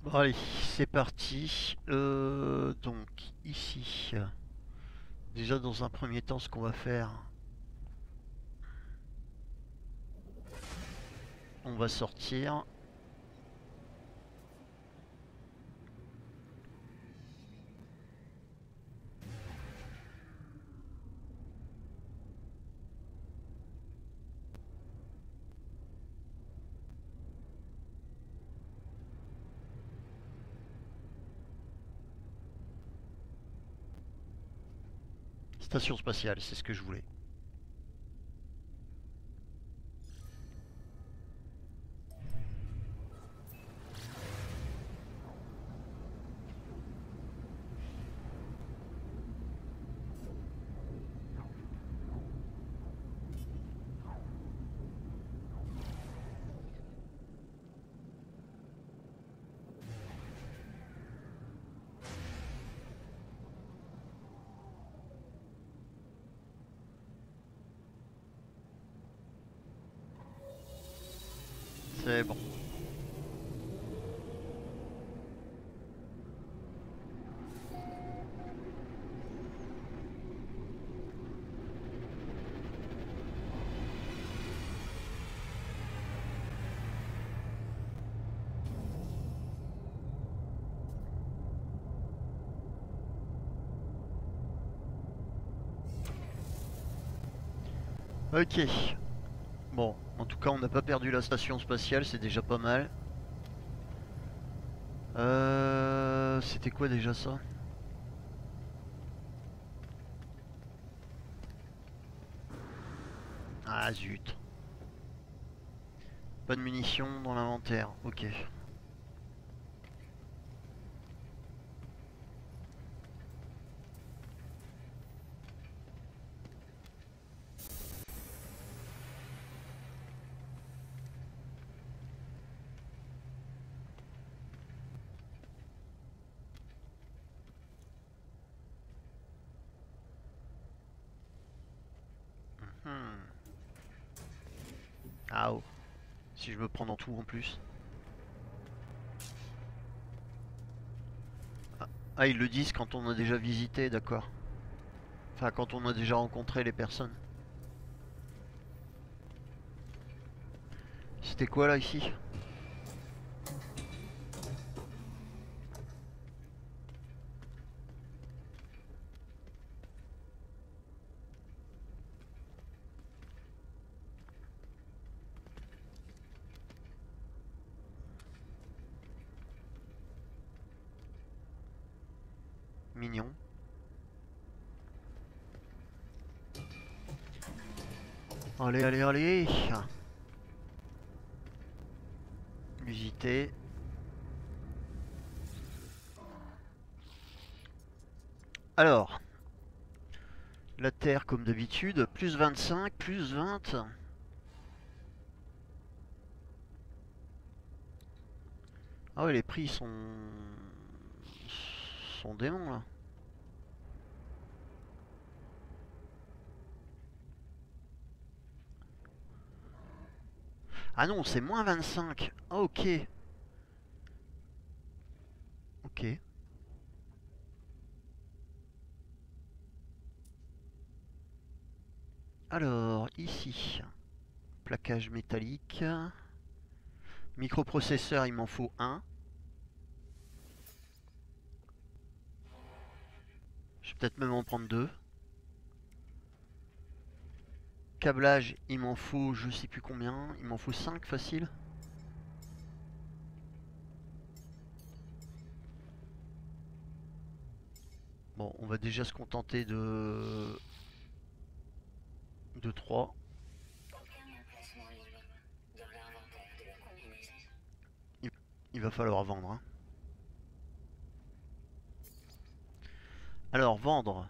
Bon, allez, c'est parti. Donc ici, déjà dans un premier temps, ce qu'on va faire, on va sortir. Station spatiale, c'est ce que je voulais. C'est bon. Ok. Bon, en tout cas, on n'a pas perdu la station spatiale, c'est déjà pas mal. C'était quoi déjà ça? Ah zut. Pas de munitions dans l'inventaire. Ok. Hmm. Ah oh. Si je me prends dans tout en plus. Ah, ils le disent quand on a déjà visité, d'accord. Enfin, quand on a déjà rencontré les personnes. C'était quoi là ici? Mignon. Allez, allez, allez. Visiter. Alors, la Terre comme d'habitude, plus 25, plus 20. Ah ouais, les prix sont démons là. Ah non, c'est moins 25. Ah, ok. Ok. Alors, ici, plaquage métallique. Microprocesseur, il m'en faut un. Je vais peut-être même en prendre deux. Câblage, il m'en faut je sais plus combien. Il m'en faut 5 facile. Bon, on va déjà se contenter de 3. Il, il va falloir vendre, hein. Alors, vendre.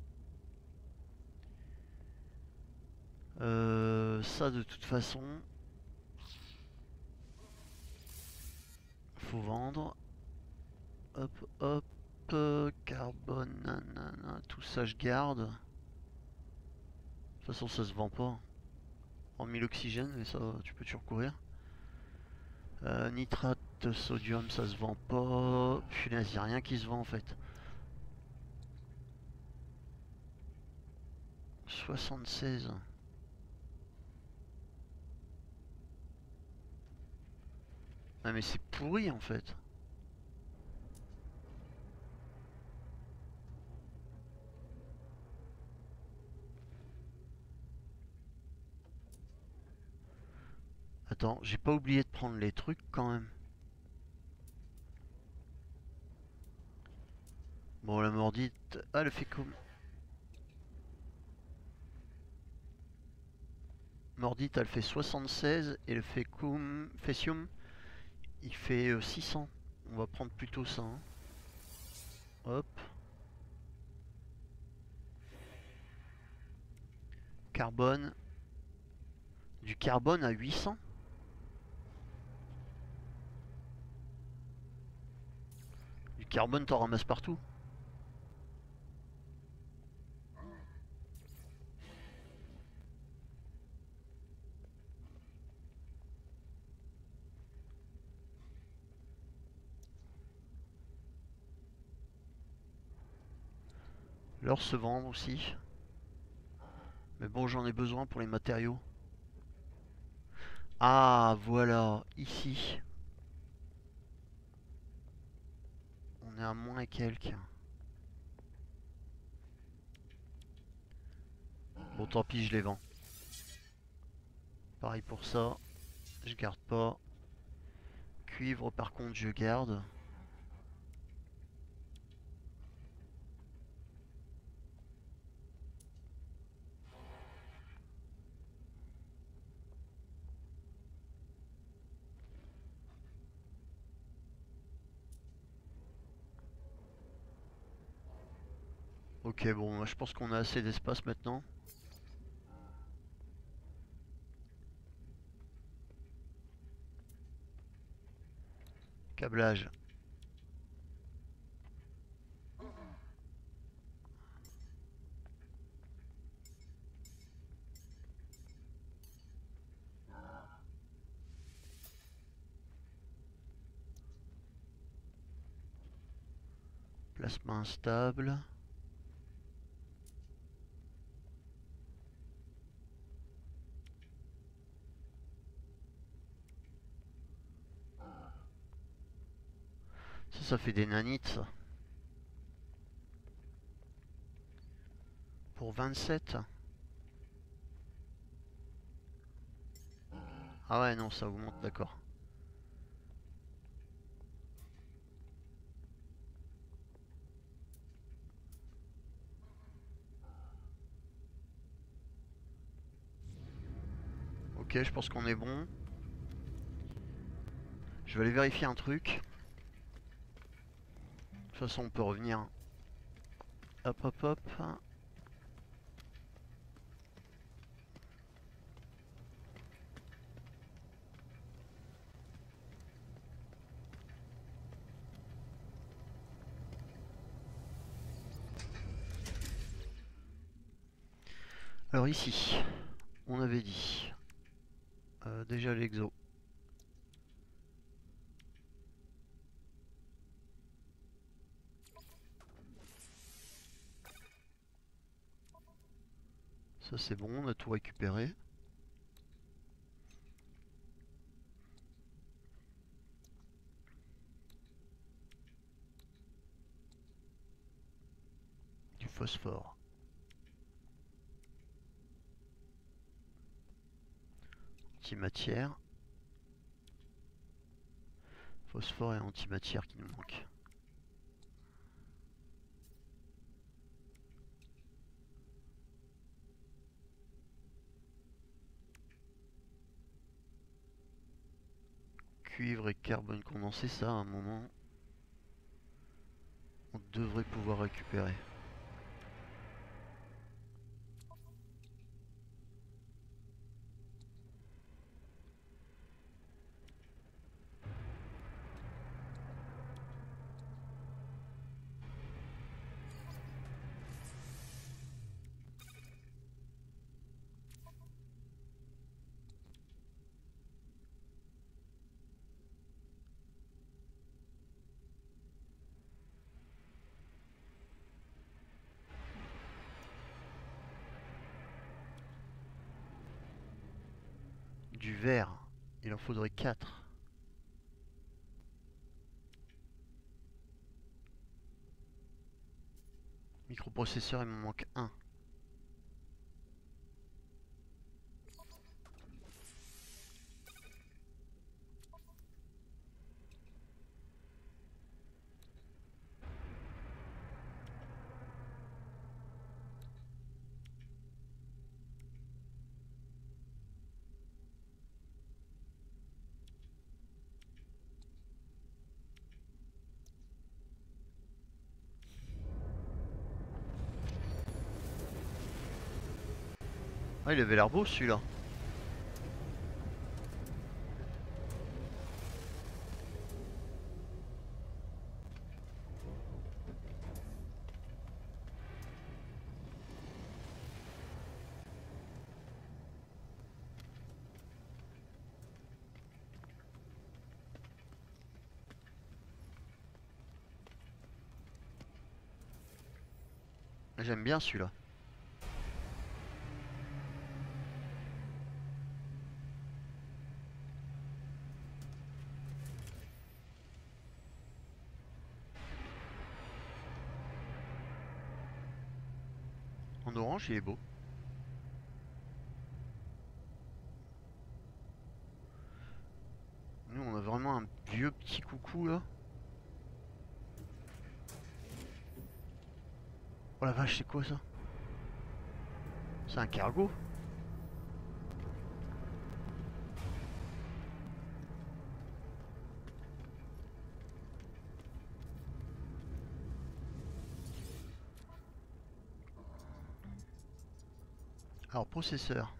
Ça, de toute façon, faut vendre. Hop, hop. Carbone, nanana, tout ça, je garde. De toute façon, ça se vend pas. En 1000 oxygène, mais ça, tu peux toujours courir. Nitrate, Chlorate sodium, ça se vend pas. Punaise, y a rien qui se vend en fait. 76. Ah mais c'est pourri en fait. Attends, j'ai pas oublié de prendre les trucs quand même. Bon, la mordite... Ah, le fécum... Mordite, elle fait 76 et le fécum... Fécium, il fait 600. On va prendre plutôt ça. Hein. Hop. Carbone. Du carbone à 800. Du carbone, t'en ramasses partout. L'or se vend aussi. Mais bon, j'en ai besoin pour les matériaux. Ah, voilà, ici. On est à moins et quelques. Bon, tant pis, je les vends. Pareil pour ça. Je garde pas. Cuivre, par contre, je garde. Ok, bon, moi, je pense qu'on a assez d'espace maintenant. Câblage. Placement instable. Ça fait des nanites, ça. Pour 27. Ah ouais, non, ça augmente, d'accord. Ok, je pense qu'on est bon. Je vais aller vérifier un truc. De toute façon, on peut revenir. Hop, hop, hop. Alors ici, on avait dit déjà l'exo. Ça c'est bon, on a tout récupéré. Du phosphore. Antimatière. Phosphore et antimatière qui nous manquent. Cuivre et carbone condensé, ça à un moment, on devrait pouvoir récupérer. du verre. Il en faudrait 4. Microprocesseur, il me manque un. Ah, il avait l'air beau celui-là. J'aime bien celui-là. En orange, il est beau. Nous, on a vraiment un vieux petit coucou là. Oh la vache, c'est quoi ça? C'est un cargo? Alors, processeur.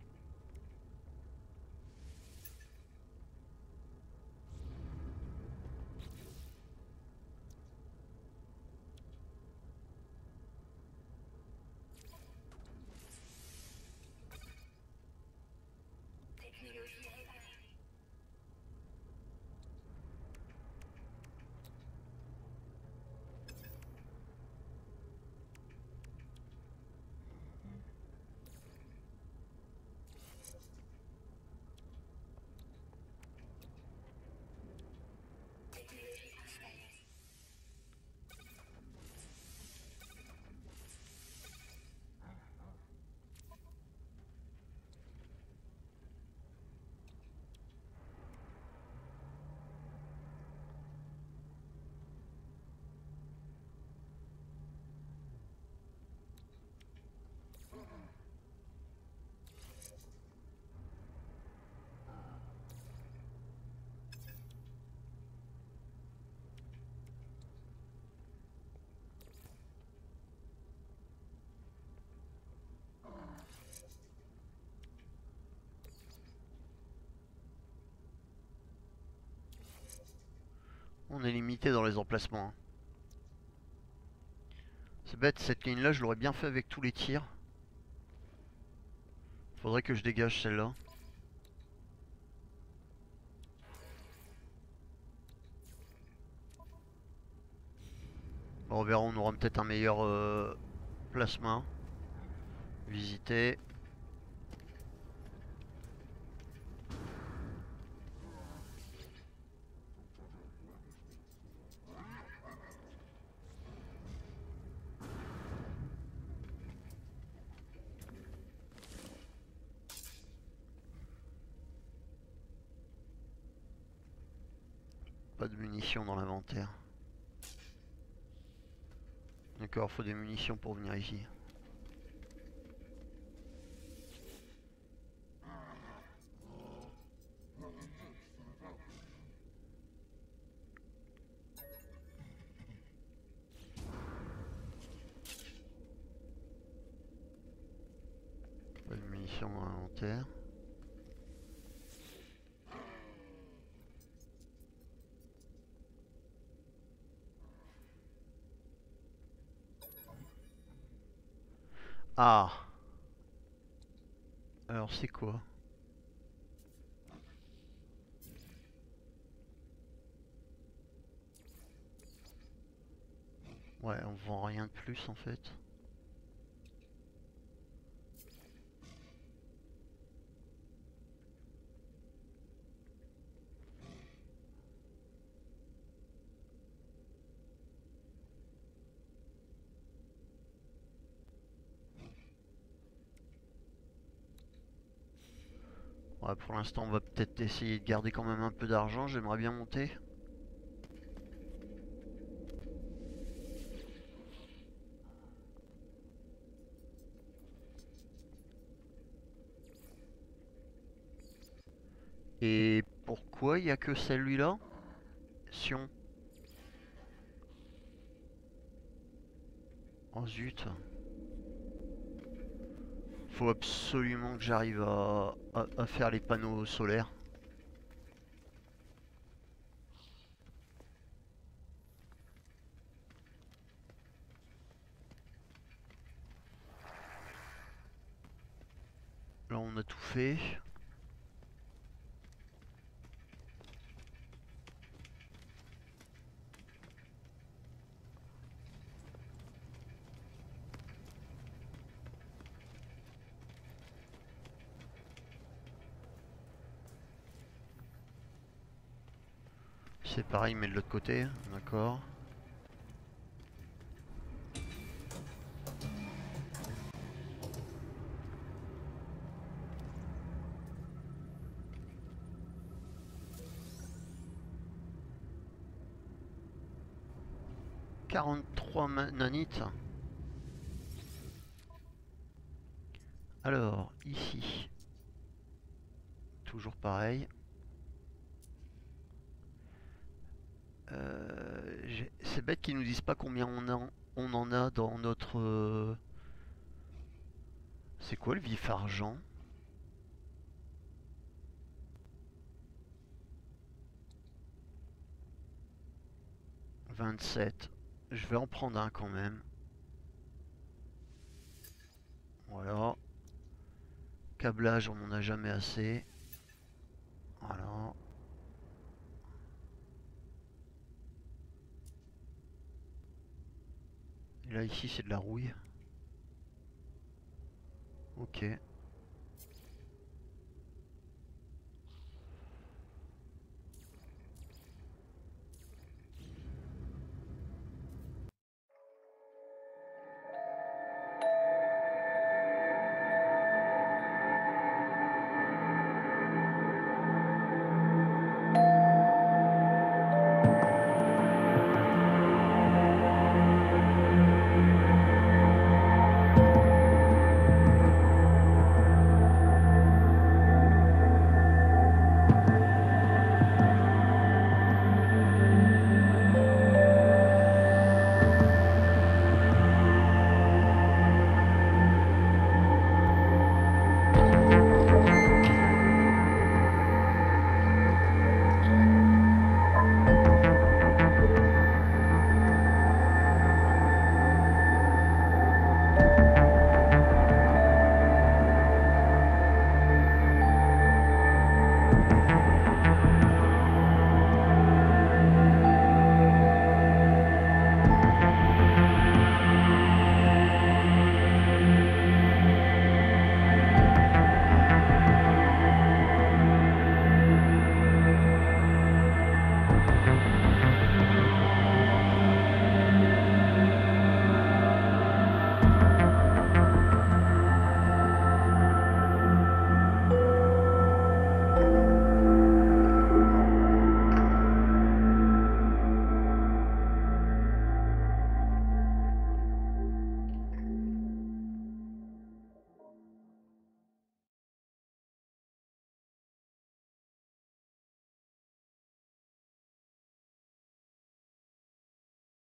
On est limité dans les emplacements, hein. C'est bête, cette ligne là je l'aurais bien fait avec tous les tirs. Faudrait que je dégage celle-là. Bon, on verra, on aura peut-être un meilleur placement. Visiter. Pas de munitions dans l'inventaire. D'accord, faut des munitions pour venir ici. Pas de munitions dans l'inventaire. Ah! Alors c'est quoi? Ouais, on vend rien de plus en fait. Ouais, pour l'instant, on va peut-être essayer de garder quand même un peu d'argent. J'aimerais bien monter. Et pourquoi il n'y a que celui-là? Sion. Oh zut. Faut absolument que j'arrive à faire les panneaux solaires. Là, on a tout fait. C'est pareil, mais de l'autre côté. D'accord. « 43 nanites. Alors, ici. Toujours pareil. C'est bête qu'ils nous disent pas combien on en a dans notre... C'est quoi le vif argent? 27. Je vais en prendre un quand même. Voilà. Câblage, on n'en a jamais assez. Voilà. Et là, ici, c'est de la rouille. Ok.